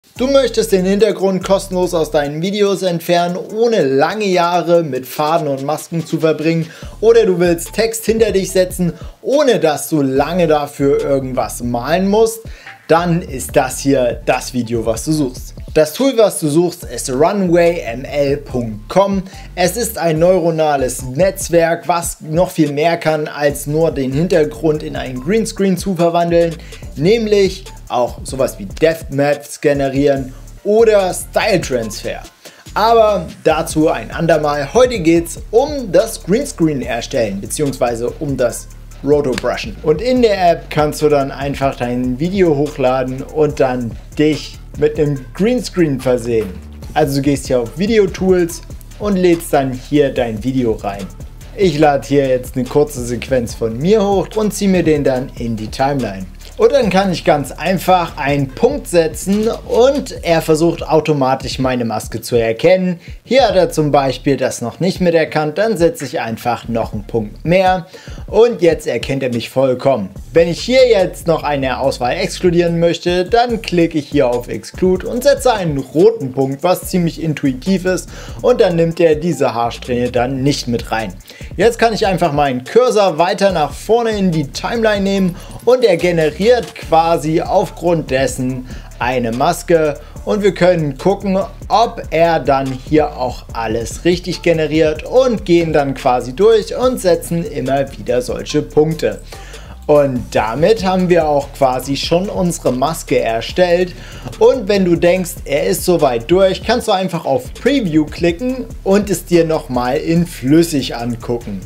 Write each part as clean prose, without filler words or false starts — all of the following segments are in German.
Du möchtest den Hintergrund kostenlos aus deinen Videos entfernen, ohne lange Jahre mit Faden und Masken zu verbringen, oder du willst Text hinter dich setzen, ohne dass du lange dafür irgendwas malen musst, dann ist das hier das Video, was du suchst. Das Tool, was du suchst, ist runwayml.com. Es ist ein neuronales Netzwerk, was noch viel mehr kann, als nur den Hintergrund in einen Greenscreen zu verwandeln, nämlich auch sowas wie Depth Maps generieren oder Style Transfer. Aber dazu ein andermal. Heute geht es um das Greenscreen erstellen, beziehungsweise um das Rotobrushen. Und in der App kannst du dann einfach dein Video hochladen und dann dich mit einem Greenscreen versehen. Also du gehst hier auf Video Tools und lädst dann hier dein Video rein. Ich lade hier jetzt eine kurze Sequenz von mir hoch und ziehe mir den dann in die Timeline. Und dann kann ich ganz einfach einen Punkt setzen und er versucht automatisch meine Maske zu erkennen. Hier hat er zum Beispiel das noch nicht mit erkannt, dann setze ich einfach noch einen Punkt mehr und jetzt erkennt er mich vollkommen. Wenn ich hier jetzt noch eine Auswahl exkludieren möchte, dann klicke ich hier auf Exclude und setze einen roten Punkt, was ziemlich intuitiv ist, und dann nimmt er diese Haarsträhne dann nicht mit rein. Jetzt kann ich einfach meinen Cursor weiter nach vorne in die Timeline nehmen und er generiert quasi aufgrund dessen eine Maske und wir können gucken, ob er dann hier auch alles richtig generiert und gehen dann quasi durch und setzen immer wieder solche Punkte. Und damit haben wir auch quasi schon unsere Maske erstellt. Und wenn du denkst, er ist soweit durch, kannst du einfach auf Preview klicken und es dir nochmal in flüssig angucken.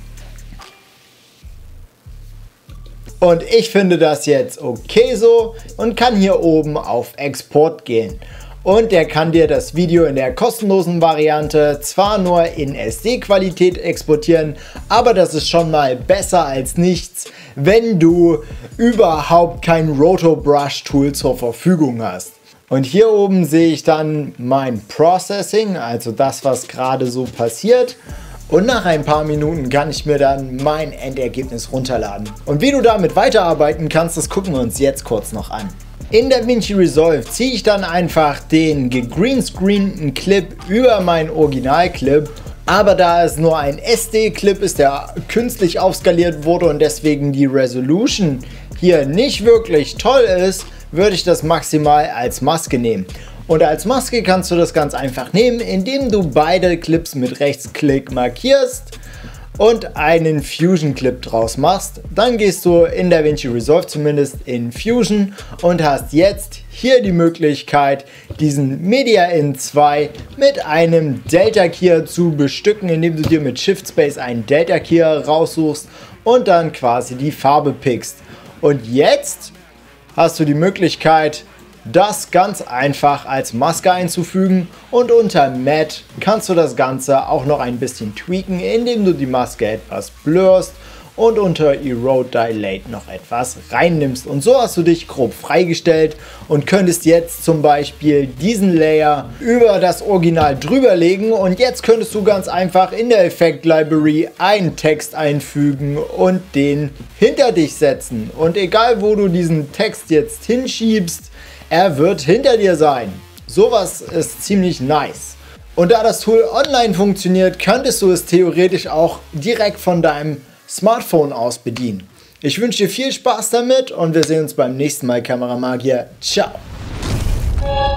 Und ich finde das jetzt okay so und kann hier oben auf Export gehen. Und der kann dir das Video in der kostenlosen Variante zwar nur in SD-Qualität exportieren, aber das ist schon mal besser als nichts, wenn du überhaupt kein Rotobrush-Tool zur Verfügung hast. Und hier oben sehe ich dann mein Processing, also das, was gerade so passiert. Und nach ein paar Minuten kann ich mir dann mein Endergebnis runterladen. Und wie du damit weiterarbeiten kannst, das gucken wir uns jetzt kurz noch an. In DaVinci Resolve ziehe ich dann einfach den gegreenscreenten Clip über meinen Originalclip, aber da es nur ein SD-Clip ist, der künstlich aufskaliert wurde und deswegen die Resolution hier nicht wirklich toll ist, würde ich das maximal als Maske nehmen. Und als Maske kannst du das ganz einfach nehmen, indem du beide Clips mit Rechtsklick markierst und einen Fusion Clip draus machst. Dann gehst du in DaVinci Resolve zumindest in Fusion und hast jetzt hier die Möglichkeit, diesen Media in 2 mit einem Delta Keyer zu bestücken, indem du dir mit Shift Space einen Delta Keyer raussuchst und dann quasi die Farbe pickst. Und jetzt hast du die Möglichkeit, das ganz einfach als Maske einzufügen, und unter Matte kannst du das Ganze auch noch ein bisschen tweaken, indem du die Maske etwas blurst und unter Erode Dilate noch etwas reinnimmst. Und so hast du dich grob freigestellt und könntest jetzt zum Beispiel diesen Layer über das Original drüber legen und jetzt könntest du ganz einfach in der Effekt Library einen Text einfügen und den hinter dich setzen. Und egal wo du diesen Text jetzt hinschiebst, er wird hinter dir sein. Sowas ist ziemlich nice. Und da das Tool online funktioniert, könntest du es theoretisch auch direkt von deinem Smartphone aus bedienen. Ich wünsche dir viel Spaß damit und wir sehen uns beim nächsten Mal, Kameramagier. Ciao!